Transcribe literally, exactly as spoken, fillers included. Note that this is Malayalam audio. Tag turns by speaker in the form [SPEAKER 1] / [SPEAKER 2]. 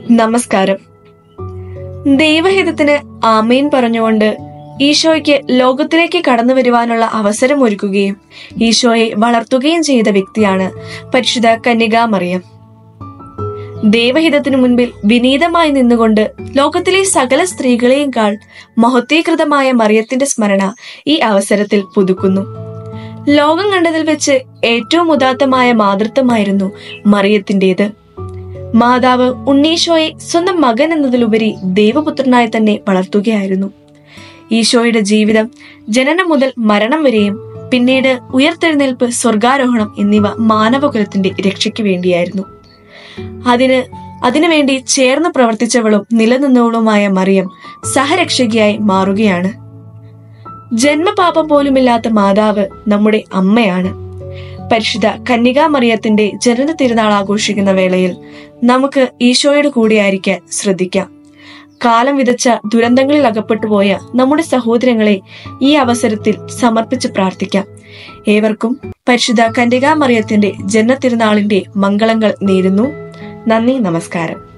[SPEAKER 1] നമസ്കാരം. ദൈവഹിതത്തിന് ആമേൻ പറഞ്ഞുകൊണ്ട് ഈശോയ്ക്ക് ലോകത്തിലേക്ക് കടന്നു വരുവാനുള്ള അവസരം ഒരുക്കുകയും ഈശോയെ വളർത്തുകയും ചെയ്ത വ്യക്തിയാണ് പരിശുദ്ധ കന്യകാമറിയം. ദൈവഹിതത്തിനു മുൻപിൽ വിനീതമായി നിന്നുകൊണ്ട് ലോകത്തിലെ സകല സ്ത്രീകളെയും കാൾ മഹത്വീകൃതമായ മറിയത്തിന്റെ സ്മരണ ഈ അവസരത്തിൽ പുതുക്കുന്നു. ലോകം കണ്ടതിൽ വെച്ച് ഏറ്റവും ഉദാത്തമായ മാതൃത്വമായിരുന്നു മറിയത്തിന്റേത്. മാതാവ് ഉണ്ണീശോയെ സ്വന്തം മകൻ എന്നതിലുപരി ദൈവപുത്രനായി തന്നെ വളർത്തുകയായിരുന്നു. ഈശോയുടെ ജീവിതം ജനനം മുതൽ മരണം വരെയും പിന്നീട് ഉയർത്തെഴുന്നേൽപ്പ്, സ്വർഗാരോഹണം എന്നിവ മാനവകുലത്തിന്റെ രക്ഷയ്ക്ക് വേണ്ടിയായിരുന്നു. അതിന് അതിനുവേണ്ടി ചേർന്ന് പ്രവർത്തിച്ചവളും നിലനിന്നവളുമായ മറിയം സഹരക്ഷകിയായി മാറുകയാണ്. ജന്മപാപം പോലുമില്ലാത്ത മാതാവ് നമ്മുടെ അമ്മയാണ്. പരിശുദ്ധ കന്യകാമറിയത്തിന്റെ ജനന തിരുനാൾ ആഘോഷിക്കുന്ന വേളയിൽ നമുക്ക് ഈശോയുടെ കൂടെയായിരിക്കാൻ ശ്രദ്ധിക്കാം. കാലം വിതച്ച ദുരന്തങ്ങളിൽ അകപ്പെട്ടു പോയ നമ്മുടെ സഹോദരങ്ങളെ ഈ അവസരത്തിൽ സമർപ്പിച്ച് പ്രാർത്ഥിക്കാം. ഏവർക്കും പരിശുദ്ധ കന്യകാമറിയത്തിന്റെ ജനന തിരുനാളിന്റെ മംഗളങ്ങൾ നേരുന്നു. നന്ദി, നമസ്കാരം.